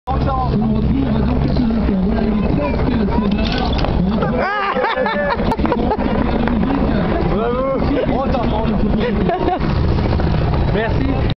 On retrouve donc quelques instants. Voilà, il est presque 16h. Bravo. Merci.